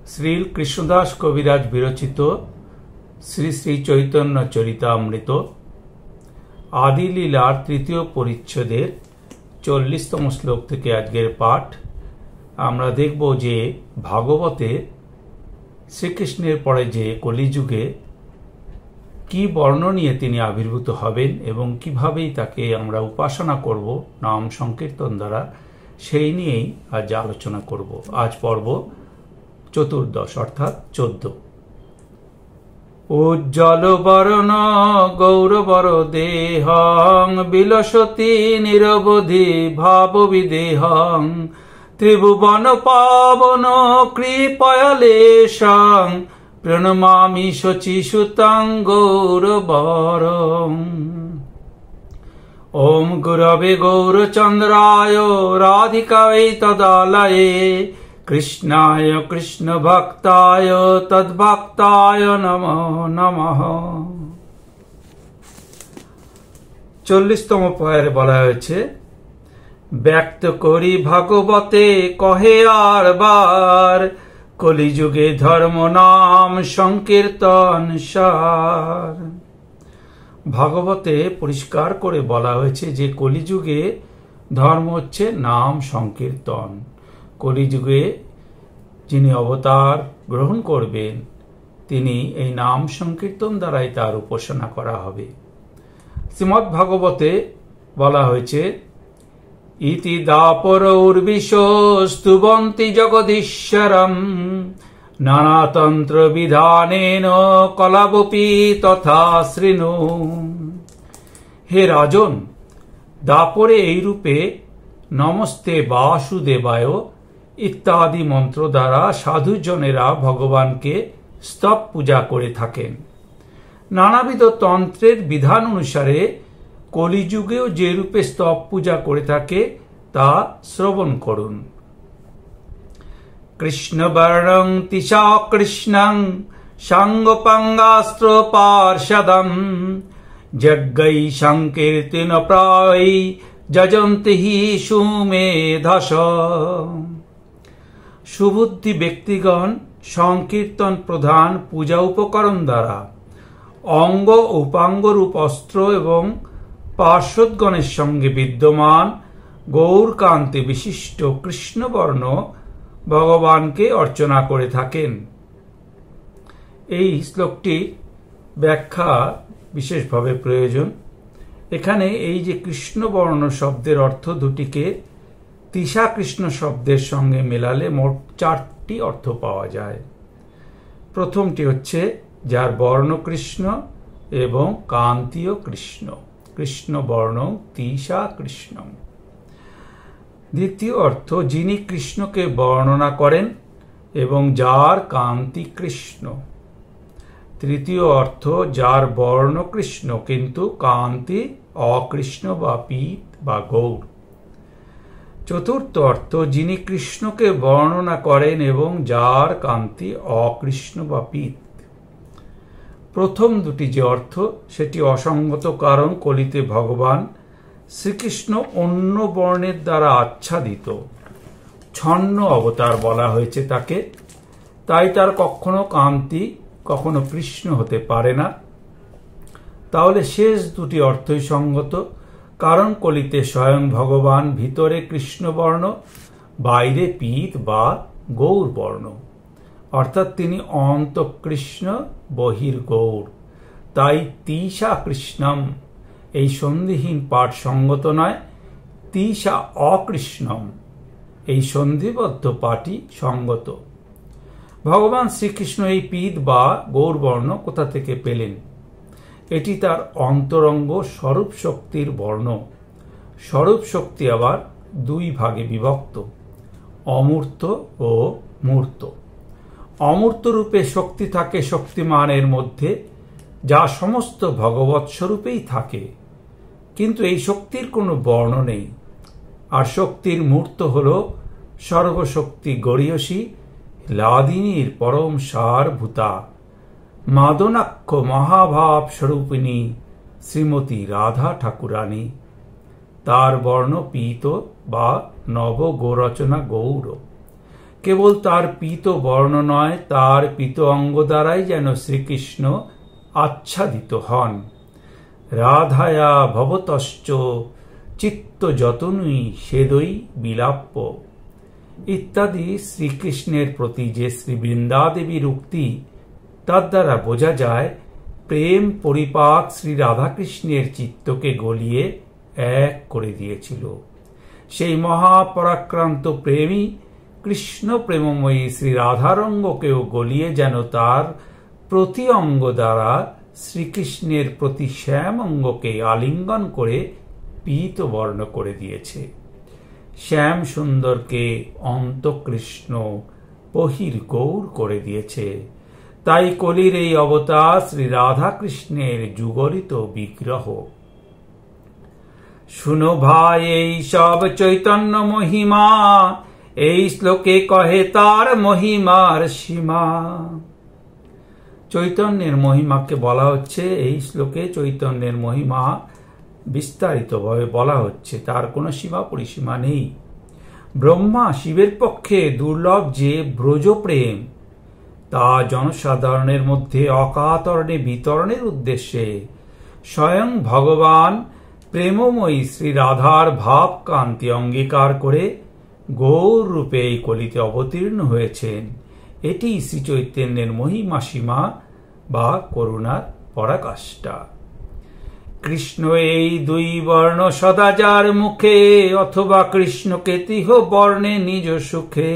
শ্রী কৃষ্ণদাস কবিরাজ বিরচিত শ্রী শ্রী চৈতন্য চরিতামৃত আদি লীলার তৃতীয় পরিচ্ছেদের 40তম শ্লোক থেকে আজকের পাঠ। আমরা দেখব যে ভাগবতে শ্রীকৃষ্ণের পরে যে কলিযুগে কি বর্ণ নিয়ে তিনি আবির্ভূত হবেন এবং কিভাবেই তাকে আমরা উপাসনা করব নাম সংকীর্তন দ্বারা, সেই নিয়েই আজ আলোচনা করব। আজ পর্ব 14 অর্থাৎ 14। উজ্জ্বল বরণ গৌরবর দেহং বিলসতি নিরবধি ভাব বিদেহং ত্রিভুবন পাবন কৃপয়ালেশং প্রণমামি শচীসুতং গৌরবরং। ওম গুরবে গৌরচন্দ্রায় রাধিকায় তদালয়ে কৃষ্ণায় কৃষ্ণ ভক্তায় তদ্ভক্তায় নমঃ নমঃ। 40তম পয়ের বলা হয়েছে, ব্যক্ত করি ভাগবতে কহে আর বার কলিযুগে ধর্ম নাম সংকীর্তন সার। ভাগবতে পরিষ্কার করে বলা হয়েছে যে কলিযুগে ধর্ম হচ্ছে নাম সংকীর্তন। কলিযুগে যিনি অবতার গ্রহণ করবেন তিনি এই নাম সংকীর্তন দ্বারাই তার উপাসনা করা হবে। শ্রীমদ্ ভাগবতে বলা হয়েছে, ইতি দাপর উর্বিশ স্তুবন্তি জগদীশ্বরম নানাতন্ত্র বিধানেন কলাবপি তথা শৃণু। হে রাজন, দাপরে এইরূপে নমস্তে বাসুদেবায় ইত্যাদি মন্ত্র দ্বারা সাধুজনেরা ভগবানকে স্তব পূজা করে থাকেন। নানাবিধ তন্ত্রের বিধান অনুসারে কলিযুগেও যে রূপে স্তব পূজা করে থাকে তা শ্রবণ করুন। কৃষ্ণ বর্ণং তিসা কৃষ্ণং সাঙ্গপাঙ্গাস্ত্র পার্ষদম যজ্ঞৈ সংকীর্তন প্রায় যজন্তি হি সুমেধস। সুবুদ্ধি ব্যক্তিগণ সংকীর্তন প্রধান পূজা উপকরণ দ্বারা অঙ্গ উপাঙ্গ রূপ অস্ত্র এবং পার্শ্বদগণের সঙ্গে বিদ্যমান গৌরকান্তি বিশিষ্ট কৃষ্ণবর্ণ ভগবানকে অর্চনা করে থাকেন। এই শ্লোকটি ব্যাখ্যা বিশেষভাবে প্রয়োজন। এখানে এই যে কৃষ্ণবর্ণ শব্দের অর্থ দুটিকে তিসা কৃষ্ণ শব্দের সঙ্গে মেলালে মোট 4টি অর্থ পাওয়া যায়। প্রথমটি হচ্ছে যার বর্ণ কৃষ্ণ এবং কান্তিও কৃষ্ণ, কৃষ্ণ বর্ণ তিসা কৃষ্ণ। দ্বিতীয় অর্থ যিনি কৃষ্ণকে বর্ণনা করেন এবং যার কান্তি কৃষ্ণ। তৃতীয় অর্থ যার বর্ণ কৃষ্ণ কিন্তু কান্তি অকৃষ্ণ বা পীত বা গৌর। চতুর্থ অর্থ যিনি কৃষ্ণকে বর্ণনা করেন এবং যার কান্তি অকৃষ্ণ বা পীত। প্রথম দুটি যে অর্থ সেটি অসঙ্গত, কারণ কলিতে ভগবান শ্রীকৃষ্ণ অন্য বর্ণের দ্বারা আচ্ছাদিত, ছন্ন অবতার বলা হয়েছে তাকে, তাই তার কখনো কান্তি কখনো কৃষ্ণ হতে পারে না। তাহলে শেষ দুটি অর্থই সঙ্গত, কারণ কলিতে স্বয়ং ভগবান ভিতরে কৃষ্ণবর্ণ, বাইরে পীত বা গৌর বর্ণ, অর্থাৎ তিনি অন্ত কৃষ্ণ বহির গৌর। তাই তিসা কৃষ্ণম এই সন্ধিহীন পাঠ সঙ্গত নয়, তিসা অকৃষ্ণম এই সন্ধিবদ্ধ পাঠই সঙ্গত। ভগবান শ্রীকৃষ্ণ এই পীত বা গৌরবর্ণ কোথা থেকে পেলেন? এটি তার অন্তরঙ্গ স্বরূপ শক্তির বর্ণ। স্বরূপ শক্তি আবার দুই ভাগে বিভক্ত, অমূর্ত ও মূর্ত। অমূর্ত রূপে শক্তি থাকে শক্তিমানের মধ্যে, যা সমস্ত ভগবৎ স্বরূপেই থাকে, কিন্তু এই শক্তির কোনো বর্ণ নেই। আর শক্তির মূর্ত হল সর্বশক্তি গরীয়সী লাদিনীর পরম সারভূতা মাদনাক্ষ মহাভাব স্বরূপিণী শ্রীমতী রাধা ঠাকুরানী। তার বর্ণ পীত বা নব গোরচনা গৌর। কেবল তার পীত বর্ণ নয়, তার পীত অঙ্গ দ্বারাই যেন শ্রীকৃষ্ণ আচ্ছাদিত হন। রাধায়া ভবতশ্চ চিত্ত যতনুই সেদই বিলাপ্য ইত্যাদি শ্রীকৃষ্ণের প্রতি যে শ্রী বৃন্দাদেবীর উক্তি, তার দ্বারা বোঝা যায় প্রেম পরিপাক শ্রী রাধাকৃষ্ণের চিত্তকে গলিয়ে এক করে দিয়েছিল। সেই মহাপরাক্রান্ত প্রেমী কৃষ্ণ প্রেমময়ী শ্রী রাধারঙ্গকেও গলিয়ে যেন তার প্রতি অঙ্গ দ্বারা শ্রীকৃষ্ণের প্রতি শ্যাম অঙ্গকে আলিঙ্গন করে পীত বর্ণ করে দিয়েছে। শ্যাম সুন্দরকে অন্তকৃষ্ণ বহির্গৌর করে দিয়েছে। তাই কলির এই অবতার শ্রী রাধাকৃষ্ণের যুগলিত বিগ্রহ। শুনো ভাই এই সব চৈতন্য মহিমা, এই শ্লোকে কহে তার মহিমার সীমা। চৈতন্যের মহিমাকে বলা হচ্ছে, এই শ্লোকে চৈতন্যের মহিমা বিস্তারিতভাবে বলা হচ্ছে, তার কোনো সীমা পরিসীমা নেই। ব্রহ্মা শিবের পক্ষে দুর্লভ যে ব্রজ প্রেম, তা জনসাধারণের মধ্যে অকাতরণে বিতরণের উদ্দেশ্যে স্বয়ং ভগবান প্রেমময়ী শ্রী রাধার ভাব কান্তি অঙ্গীকার করে গৌর রূপে এই কলিতে অবতীর্ণ হয়েছেন। এটি শ্রী চৈতন্যের মহিমা সীমা বা করুণার পরাকাষ্ঠা। কৃষ্ণ এই দুই বর্ণ সদা যার মুখে, অথবা কৃষ্ণকে তিহ বর্ণে নিজ সুখে।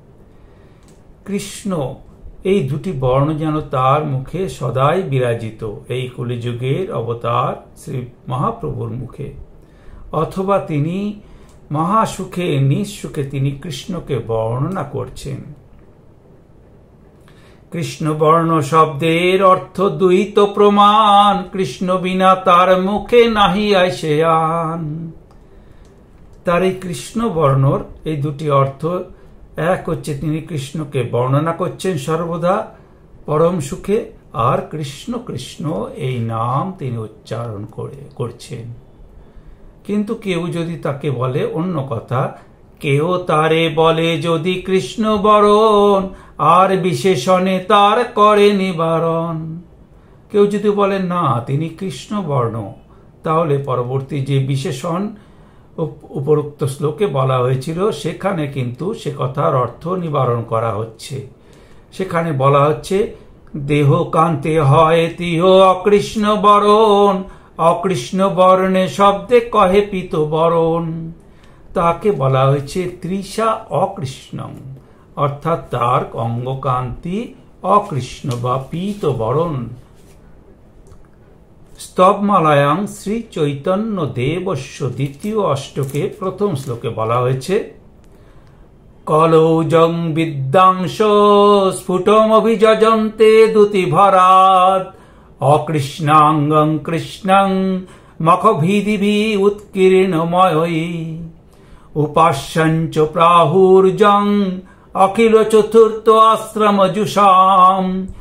কৃষ্ণ এই দুটি বর্ণ যেন তার মুখে সদাই বিরাজিত, এই কলিযুগের অবতার শ্রী মহাপ্রভুর মুখে, অথবা তিনি মহাসুখে নিজ সুখে তিনি কৃষ্ণকে বর্ণনা করছেন। কৃষ্ণ বর্ণ শব্দের অর্থ দ্বৈত প্রমাণ, কৃষ্ণ বিনা তার মুখে নাহি আইসে আন। তার এই কৃষ্ণ বর্ণর এই দুটি অর্থ, এক হচ্ছে তিনি কৃষ্ণকে বর্ণনা করছেন সর্বদা পরম সুখে, আর কৃষ্ণ কৃষ্ণ এই নাম তিনি উচ্চারণ করছেন। কিন্তু কেউ যদি তাকে বলে অন্য কথা, কেউ তারে বলে যদি কৃষ্ণ বরণ, আর বিশেষণে তার করে নিবারণ। কেউ যদি বলে না তিনি কৃষ্ণ বর্ণ, তাহলে পরবর্তী যে বিশেষণ উপরোক্ত শ্লোকে বলা হয়েছিল সেখানে কিন্তু সে কথার অর্থ নিবারণ করা হচ্ছে। সেখানে বলা হচ্ছে দেহ কান্তে হয় তিহ অকৃষ্ণ বরণ, অকৃষ্ণ বর্ণে শব্দে কহে পীত বরণ। তাকে বলা হয়েছে তৃষা অকৃষ্ণং, অর্থাৎ তার অঙ্গকান্তি অকৃষ্ণ বা পীত বরণ। স্তবমালায়াং শ্রী চৈতন্য দেবস্য দ্বিতীয় অষ্টকে প্রথম শ্লোকে বলা হয়েছে কলৌজং বিদ্যাংশ স্ফুটমভিযজন্তে দুতি ভরাদ, অকৃষ্ণাঙ্গং কৃষ্ণং মখভিদিভি উৎকীর্ণময়ী, উপাস্যঞ্চ প্রাহুর্জং অখিল চতুর্থ আশ্রম জুষাম,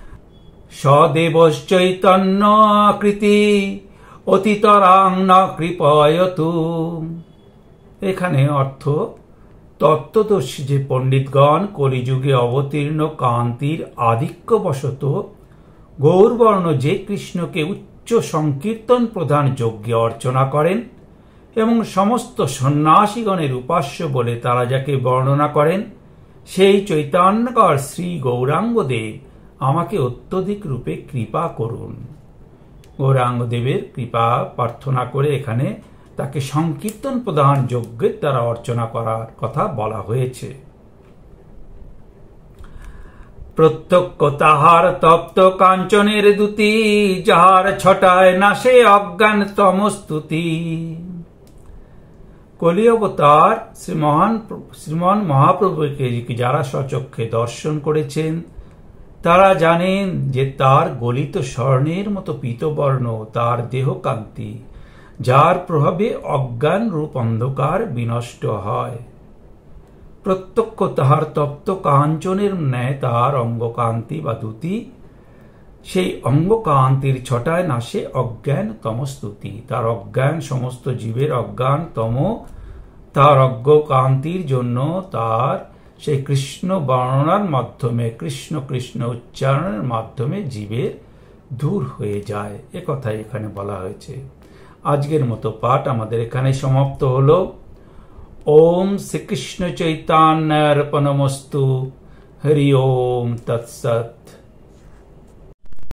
সদেবশ্চৈতন্য কৃতি অতিতরাং ন কৃপয়তু। এখানে অর্থ তত্ত্বদর্শী যে পণ্ডিতগণ কলিযুগে অবতীর্ণ কান্তির আধিক্যবশত গৌরবর্ণ যে কৃষ্ণকে উচ্চ সংকীর্তন প্রধান যজ্ঞে অর্চনা করেন এবং সমস্ত সন্ন্যাসীগণের উপাস্য বলে তারা যাকে বর্ণনা করেন, সেই চৈতন্যকর শ্রী গৌরাঙ্গদেব আমাকে অত্যধিক রূপে কৃপা করুন। গৌরাঙ্গদেবের কৃপা প্রার্থনা করে এখানে তাকে সংকীর্তন প্রধান যজ্ঞের দ্বারা অর্চনা করার কথা বলা হয়েছে। প্রত্যক্ষ তাহার তপ্ত কাঞ্চনের দ্যুতি, যাহার ছটায় নাশে অজ্ঞান তমস্তুতি। কলি অবতার শ্রীমান মহাপ্রভুকে যারা স্বচক্ষে দর্শন করেছেন তারা জানেন যে তার গলিত স্বর্ণের মতো পীতবর্ণ তার দেহকান্তি, যার প্রভাবে অজ্ঞান রূপ অন্ধকার বিনষ্ট হয়। প্রত্যক্ষ তাহার তপ্ত কাঞ্চনের ন্যায় তার অঙ্গকান্তি বা দ্যুতি, সেই অঙ্গকান্তির ছটায় নাশে অজ্ঞান তমস্তুতি। তার অজ্ঞান সমস্ত জীবের অজ্ঞান তম, তার অজ্ঞকান্তির জন্য তার সেই কৃষ্ণ বর্ণনার মাধ্যমে, কৃষ্ণ কৃষ্ণ উচ্চারণের মাধ্যমে জীবের দূর হয়ে যায়, এ কথাই এখানে বলা হয়েছে। আজকের মতো পাঠ আমাদের এখানে সমাপ্ত হলো। ওম শ্রীকৃষ্ণ চৈতন্যার্পণমস্তু। হরি ওম তৎসৎ।